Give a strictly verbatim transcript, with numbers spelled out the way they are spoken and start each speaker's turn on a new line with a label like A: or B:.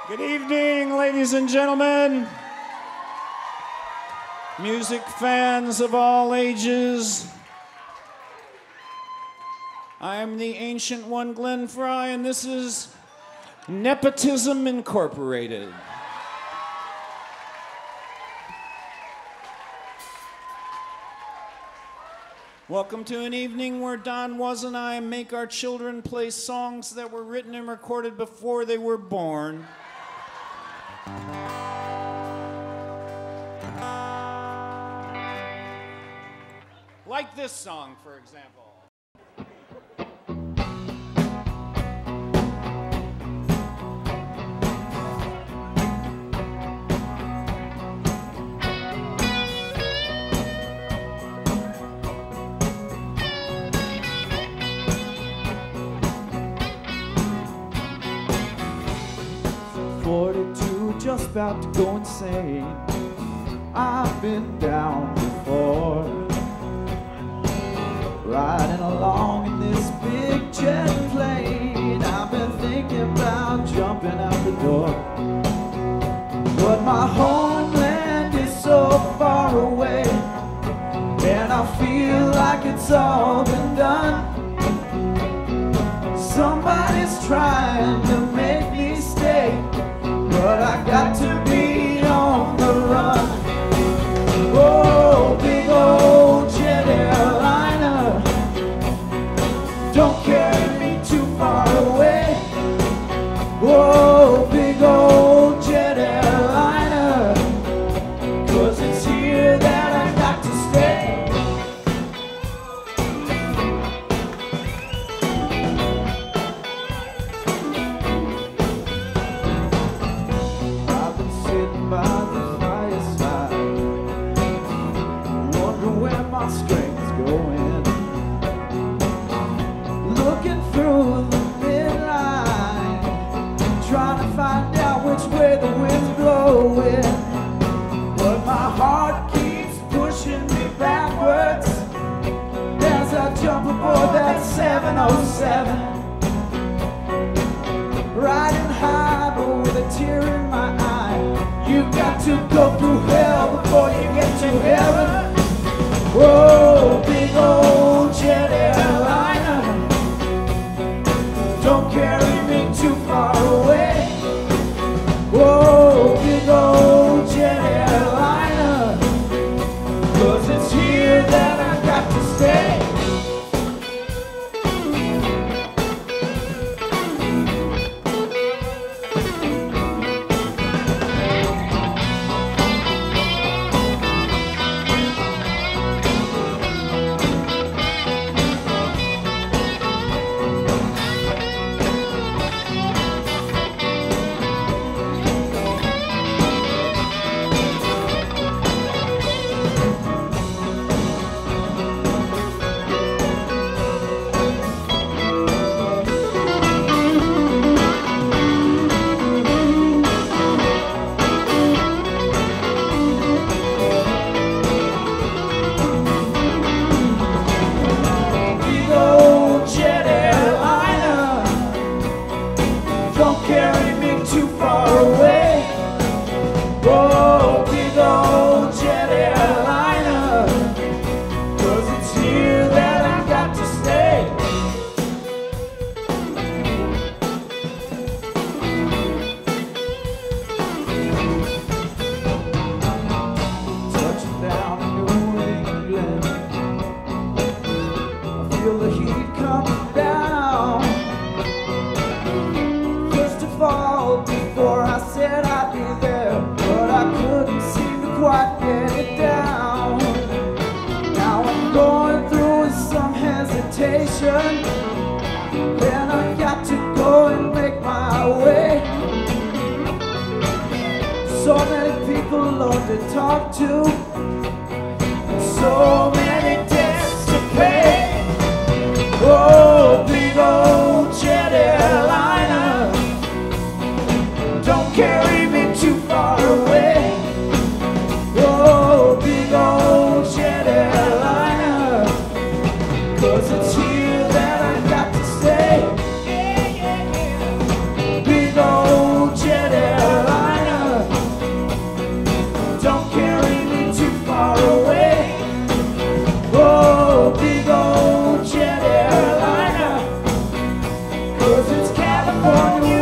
A: Good evening, ladies and gentlemen, music fans of all ages. I am the ancient one, Glenn Frey, and this is Nepotism Incorporated. Welcome to an evening where Don Was and I make our children play songs that were written and recorded before they were born. Like this song, for example.
B: forty-two, just about to go insane. I've been down before, riding along in this big jet plane. I've been thinking about jumping out the door, but my homeland is so far away, and I feel like it's all been done. Somebody's trying to make me stay, but I got to be on the run. Oh, big old jet airliner, don't carry me too far away. Oh, big old jet airliner, 'cause it's here that I got to stay. I've been sitting by the fireside, wonder where my strength's going, looking through the midline, trying to find out which way the wind's blowing, but my heart keeps pushing me backwards as I jump aboard that seven oh seven, riding high but with a tear in my eye. You got to go through hell before you get to heaven. Whoa, big old jet airliner, don't carry me too far away. Whoa, big old jet airliner, 'cause it's here that I got to stay. Then I got to go and make my way. So many people, Lord, to talk to, so many debts to pay. Oh, big old jet airliner, don't carry me too far away. Oh, big old jet airliner, 'cause it's here that I got to stay. Big old jet airliner. on your